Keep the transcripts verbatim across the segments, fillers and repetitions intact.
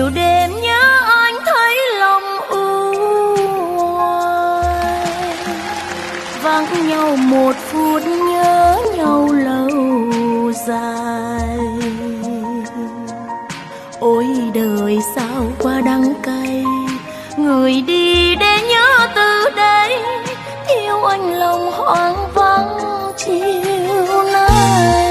nhiều đêm nhớ anh thấy lòng u hoài, vắng nhau một phút nhớ nhau lâu dài. Ôi đời sao qua đắng cay, người đi để nhớ từ đây, yêu anh lòng hoang vắng chiều nay.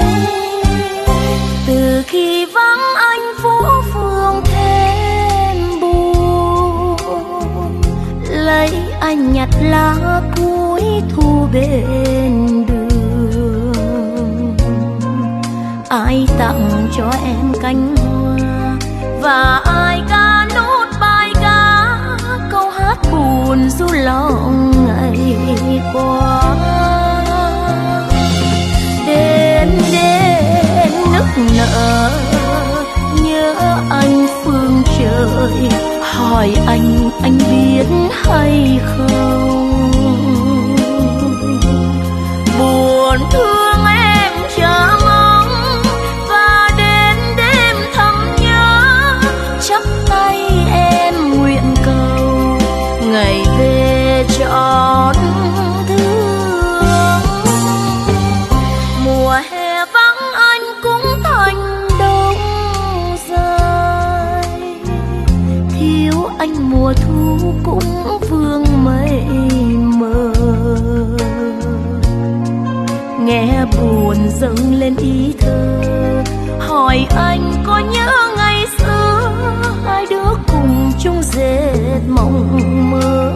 Từ khi vắng anh phố phường thêm buồn, lấy anh nhặt lá cuối thu bên đường. Ai tặng cho em cánh hoa và ai ca nốt bài ca, câu hát buồn du lòng ngày qua. Đêm đêm nức nở nhớ anh phương trời, hỏi anh anh biết hay không. Buồn thương em chờ mong và đến đêm thầm nhớ, chắp tay em nguyện cầu ngày về trọn thương. Mùa hè vắng anh cũng thành đông dài, thiếu anh mùa thu cũng vương mây mờ. Nghe buồn dâng lên ý thơ, hỏi anh có nhớ ngày xưa hai đứa cùng chung dệt mộng mơ.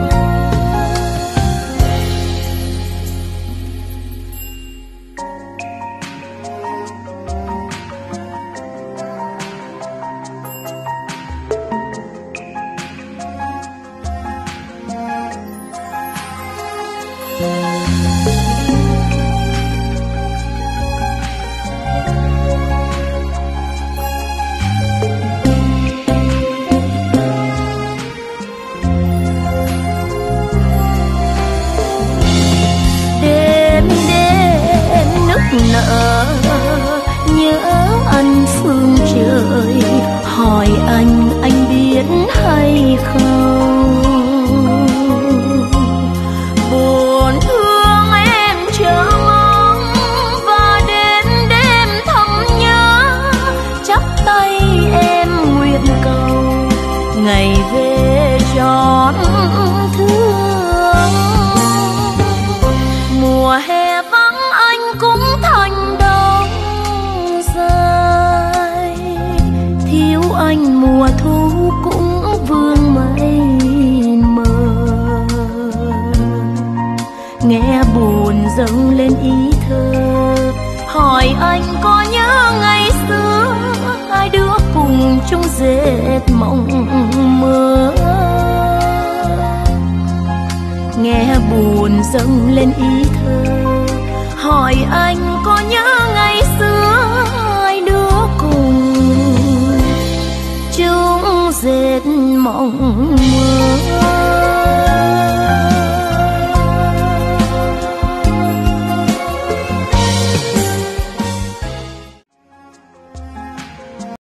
Nỡ nhớ anh phương trời, hỏi anh anh biết hay không. Buồn thương em chờ mong và đến đêm thầm nhớ, chắp tay em nguyện cầu ngày về trọn thương. Mùa hè vắng anh cũng thành đông dài, thiếu anh mùa thu cũng vương mây mờ. Nghe buồn dâng lên ý thơ, hỏi anh có nhớ ngày xưa hai đứa cùng chung dệt mộng mơ. Nghe buồn dâng lên ý thơ, hỏi anh